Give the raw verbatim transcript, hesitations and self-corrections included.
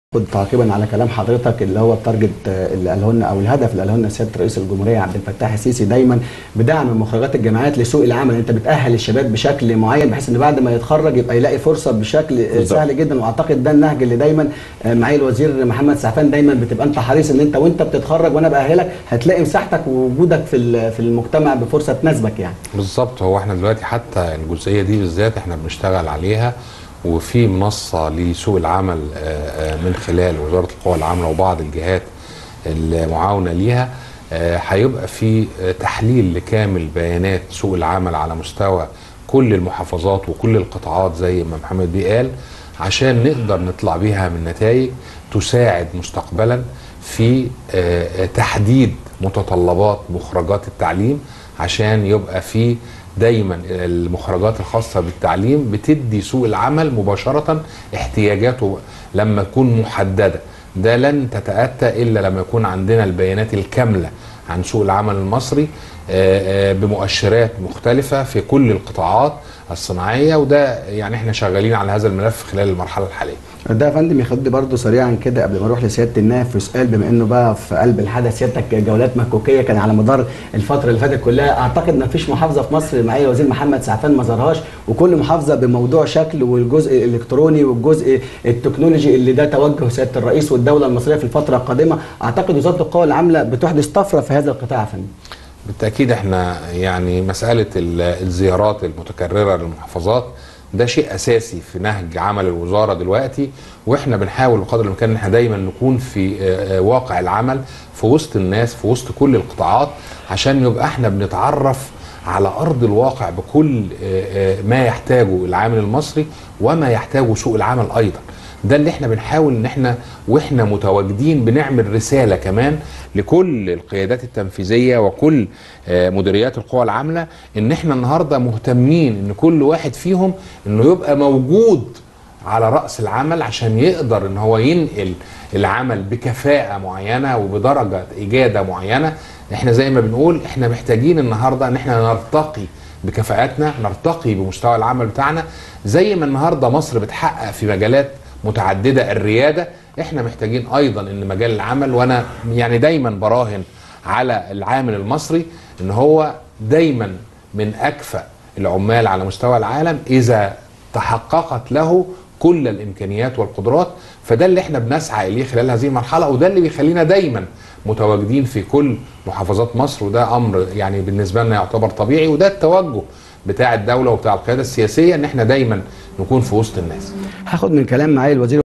كنت تعقيبا على كلام حضرتك اللي هو التارجت اللي قاله لنا او الهدف اللي قاله لنا سياده رئيس الجمهوريه عبد الفتاح السيسي دايما بدعم مخرجات الجامعات لسوق العمل. انت بتاهل الشباب بشكل معين بحيث ان بعد ما يتخرج يبقى يلاقي فرصه بشكل بالضبط. سهل جدا، واعتقد ده النهج اللي دايما معالي الوزير محمد سعفان دايما بتبقى انت حريص ان انت وانت بتتخرج وانا باهلك هتلاقي مساحتك ووجودك في في المجتمع بفرصه تناسبك يعني. بالظبط. هو احنا دلوقتي حتى الجزئيه دي بالذات احنا بنشتغل عليها، وفي منصة لسوق العمل من خلال وزارة القوى العاملة وبعض الجهات المعاونة ليها. هيبقى في تحليل لكامل بيانات سوق العمل على مستوى كل المحافظات وكل القطاعات زي ما محمد بيه قال، عشان نقدر نطلع بيها من نتائج تساعد مستقبلا في تحديد متطلبات مخرجات التعليم، عشان يبقى في دايما المخرجات الخاصة بالتعليم بتدي سوق العمل مباشرة احتياجاته لما تكون محددة. ده لن تتأتى إلا لما يكون عندنا البيانات الكاملة عن سوق العمل المصري بمؤشرات مختلفة في كل القطاعات الصناعية، وده يعني احنا شغالين على هذا الملف خلال المرحلة الحالية. ده يا فندم ياخدني برضه سريعا كده قبل ما اروح لسياده النائب في سؤال، بما انه بقى في قلب الحدث سيادتك جولات مكوكيه كان على مدار الفتره اللي فاتت كلها، اعتقد ما فيش محافظه في مصر معالي الوزير محمد سعفان ما زارهاش، وكل محافظه بموضوع شكل والجزء الالكتروني والجزء التكنولوجي اللي ده توجه سياده الرئيس والدوله المصريه في الفتره القادمه. اعتقد وزاره القوى العامله بتحدث طفره في هذا القطاع يا فندم. بالتاكيد احنا يعني مساله الزيارات المتكرره للمحافظات ده شيء اساسي في نهج عمل الوزاره دلوقتي، واحنا بنحاول بقدر الامكان ان احنا دايما نكون في واقع العمل في وسط الناس في وسط كل القطاعات، عشان يبقى احنا بنتعرف على ارض الواقع بكل ما يحتاجه العامل المصري وما يحتاجه سوق العمل ايضا. ده اللي احنا بنحاول ان احنا واحنا متواجدين بنعمل رساله كمان لكل القيادات التنفيذيه وكل مديريات القوى العامله، ان احنا النهارده مهتمين ان كل واحد فيهم انه يبقى موجود على راس العمل عشان يقدر ان هو ينقل العمل بكفاءه معينه وبدرجه اجاده معينه. احنا زي ما بنقول احنا محتاجين النهارده ان احنا نرتقي بكفاءاتنا، نرتقي بمستوى العمل بتاعنا، زي ما النهارده مصر بتحقق في مجالات متعدده الرياده. احنا محتاجين ايضا ان مجال العمل، وانا يعني دايما براهن على العامل المصري ان هو دايما من اكفأ العمال على مستوى العالم اذا تحققت له كل الامكانيات والقدرات. فده اللي احنا بنسعى اليه خلال هذه المرحله، وده اللي بيخلينا دايما متواجدين في كل محافظات مصر، وده امر يعني بالنسبه لنا يعتبر طبيعي، وده التوجه بتاع الدوله وبتاع القياده السياسيه ان احنا دايما نكون في وسط الناس. هاخد من كلام معالي الوزير